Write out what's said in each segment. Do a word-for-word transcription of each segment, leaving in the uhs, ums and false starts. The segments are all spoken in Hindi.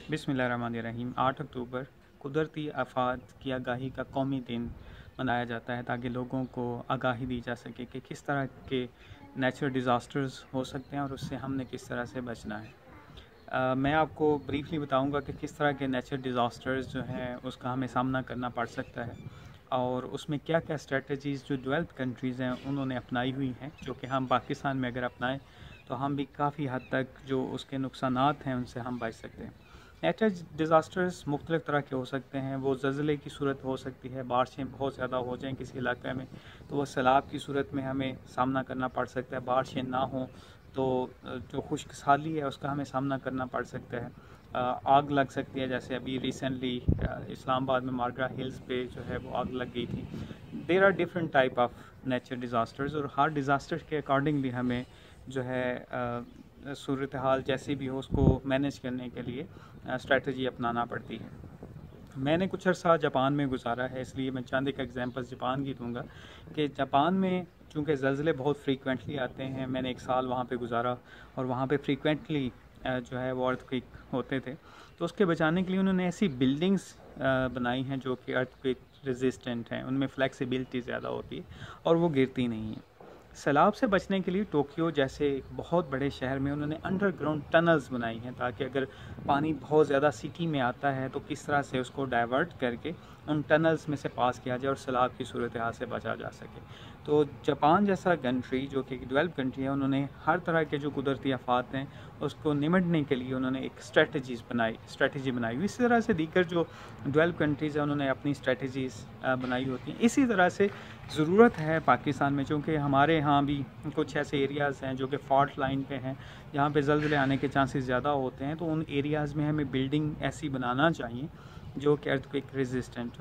बिस्मिल्लाहिर्रहमानिर्रहीम। आठ अक्टूबर कुदरती आफ़ात की आगाही का कौमी दिन मनाया जाता है ताकि लोगों को आगाही दी जा सके कि किस तरह के नेचुरल डिज़ास्टर्स हो सकते हैं और उससे हमने किस तरह से बचना है। अ, मैं आपको ब्रीफली बताऊंगा कि किस तरह के नेचुरल डिज़ास्टर्स जो हैं उसका हमें सामना करना पड़ सकता है और उसमें क्या क्या स्ट्रेटजीज़ जो डेवलप्ड कंट्रीज़ हैं उन्होंने अपनाई हुई हैं, जो कि हम पाकिस्तान में अगर अपनाएं तो हम भी काफ़ी हद तक जो उसके नुकसानात हैं उनसे हम बच सकते हैं। नेचुरल डिज़ास्टर्स मुख्तलिफ़ तरह के हो सकते हैं। वो ज़लज़ले की सूरत हो सकती है, बारिशें बहुत ज़्यादा हो जाएं किसी इलाके में तो वह सैलाब की सूरत में हमें सामना करना पड़ सकता है। बारिशें ना हों तो जो खुश्क साली है उसका हमें सामना करना पड़ सकता है। आग लग सकती है, जैसे अभी रिसेंटली इस्लामाबाद में मारगरा हिल्स पे जो है वो आग लग गई थी। There are different type of natural disasters और हर डिज़ास्टर के अकॉर्डिंगली हमें जो है सूरत हाल जैसी भी हो उसको मैनेज करने के लिए स्ट्रेटजी अपनाना पड़ती है। मैंने कुछ अर्सा जापान में गुजारा है, इसलिए मैं चंद एक एग्जांपल्स जापान की दूंगा कि जापान में चूँकि ज़लज़ले बहुत फ्रीक्वेंटली आते हैं। मैंने एक साल वहाँ पे गुजारा और वहाँ पे फ्रीक्वेंटली जो है वो अर्थक्वेक होते थे, तो उसके बचाने के लिए उन्होंने ऐसी बिल्डिंग्स बनाई हैं जो कि अर्थक्वेक रेजिस्टेंट हैं, उनमें फ्लेक्सिबिलिटी ज़्यादा होती है और वो गिरती नहीं हैं। सैलाब से बचने के लिए टोक्यो जैसे एक बहुत बड़े शहर में उन्होंने अंडरग्राउंड टनल्स बनाई हैं ताकि अगर पानी बहुत ज़्यादा सिटी में आता है तो किस तरह से उसको डाइवर्ट करके उन टनल्स में से पास किया जाए और सैलाब की सूरत हाल से बचा जा सके। तो जापान जैसा कंट्री जो कि डेवलप कंट्री है, उन्होंने हर तरह के जो कुदरती आफात हैं उसको निमटने के लिए उन्होंने एक स्ट्रेटजीज़ बनाई स्ट्रेटजी बनाई हुई। इसी तरह से दीगर जो डेवलप कंट्रीज़ हैं उन्होंने अपनी स्ट्रेटजीज़ बनाई होती हैं। इसी तरह से ज़रूरत है पाकिस्तान में, चूँकि हमारे यहाँ भी कुछ ऐसे एरियाज़ हैं जो कि फॉल्ट लाइन पे हैं जहाँ पे ज़लज़ले आने के चांसेस ज़्यादा होते हैं, तो उन एरियाज़ में हमें बिल्डिंग ऐसी बनाना चाहिए जो कि अर्थक्वेक रेजिस्टेंट हो।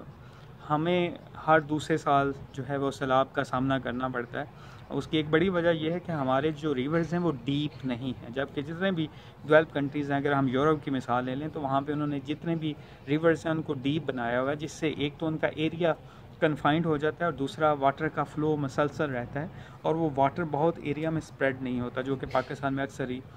हमें हर दूसरे साल जो है वो सैलाब का सामना करना पड़ता है। उसकी एक बड़ी वजह यह है कि हमारे जो रिवर्स हैं वो डीप नहीं हैं, जबकि जितने भी डेवलप कंट्रीज़ हैं, अगर हम यूरोप की मिसाल ले लें तो वहाँ पे उन्होंने जितने भी रिवर्स हैं उनको डीप बनाया हुआ है, जिससे एक तो उनका एरिया कन्फाइंड हो जाता है और दूसरा वाटर का फ़्लो मसलसल रहता है और वो वाटर बहुत एरिया में स्प्रेड नहीं होता, जो कि पाकिस्तान में अक्सर ही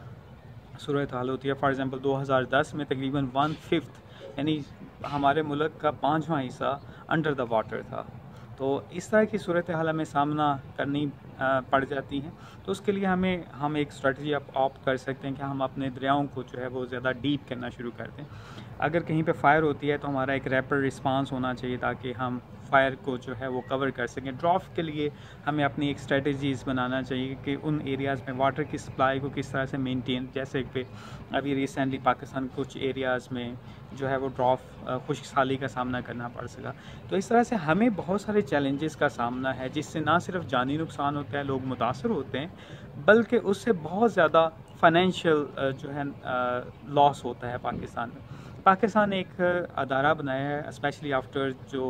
सूरत हाल होती है। फॉर एग्ज़ाम्पल दो हज़ार दस में तकरीबन वन फिफ्थ यानी हमारे मुल्क का पाँचवा हिस्सा अंडर द वाटर था। तो इस तरह की सूरत हाल हमें सामना करनी पड़ जाती हैं। तो उसके लिए हमें हम एक स्ट्रेटजी आप ऑप्ट कर सकते हैं कि हम अपने दरियाओं को जो है वो ज़्यादा डीप करना शुरू कर दें। अगर कहीं पे फायर होती है तो हमारा एक रैपिड रिस्पांस होना चाहिए ताकि हम फायर को जो है वो कवर कर सकें। ड्राफ्ट के लिए हमें अपनी एक स्ट्रेटजीज़ बनाना चाहिए कि उन एरियाज़ में वाटर की सप्लाई को किस तरह से मेंटेन, जैसे कि अभी रिसेंटली पाकिस्तान कुछ एरियाज़ में जो है वो ड्राफ्ट खुश्क साली का सामना करना पड़ सका। तो इस तरह से हमें बहुत सारे चैलेंजेस का सामना है जिससे ना सिर्फ जानी नुकसान होता है, लोग मुतासर होते हैं, बल्कि उससे बहुत ज़्यादा फाइनेंशियल जो है लॉस होता है पाकिस्तान में। पाकिस्तान एक अदारा बनाया है स्पेशली आफ्टर जो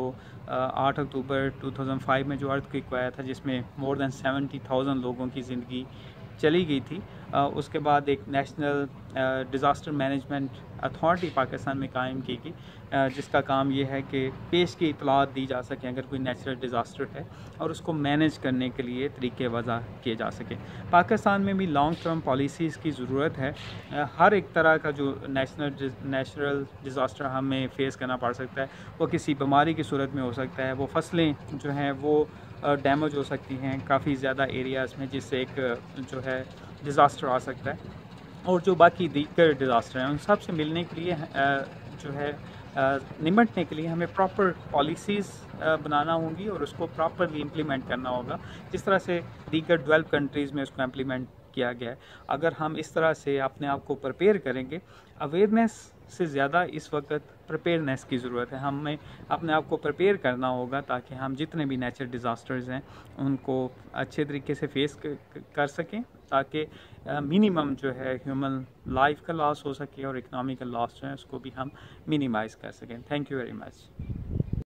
आठ अक्टूबर दो हज़ार पाँच में जो अर्थक्वेक आया था जिसमें मोर दैन सेवेंटी थाउजेंड लोगों की ज़िंदगी चली गई थी। आ, उसके बाद एक national disaster management authority Pakistan में कायम की गई, जिसका काम ये है कि पेश की इतलात दी जा सके अगर कोई नेचुरल डिज़ास्टर है और उसको मैनेज करने के लिए तरीके वज़ा किए जा सके। पाकिस्तान में भी लॉन्ग टर्म पॉलिसीज़ की ज़रूरत है। आ, हर एक तरह का जो नेशनल नेचुरल डिज़ास्टर हमें फ़ेस करना पड़ सकता है, वो किसी बीमारी की सूरत में हो सकता है, वो फसलें जो हैं वो डैमेज हो सकती हैं काफ़ी ज़्यादा एरियाज़ में, जिससे एक जो है डिज़ास्टर आ सकता है। और जो बाकी दीगर डिज़ास्टर हैं उन सब से मिलने के लिए जो है निपटने के लिए हमें प्रॉपर पॉलिसीज़ बनाना होंगी और उसको प्रॉपरली इम्प्लीमेंट करना होगा, जिस तरह से दीगर डेवलप कंट्रीज़ में उसको इम्प्लीमेंट किया गया है। अगर हम इस तरह से अपने आप को प्रिपेयर करेंगे, अवेयरनेस से ज़्यादा इस वक्त प्रिपेयरनेस की ज़रूरत है। हमें अपने आप को प्रिपेयर करना होगा ताकि हम जितने भी नेचुरल डिज़ास्टर्स हैं उनको अच्छे तरीके से फेस कर सकें, ताकि मिनिमम जो है ह्यूमन लाइफ का लॉस हो सके और इकोनॉमिकल लॉस जो है उसको भी हम मिनिमाइज़ कर सकें। Thank you very much.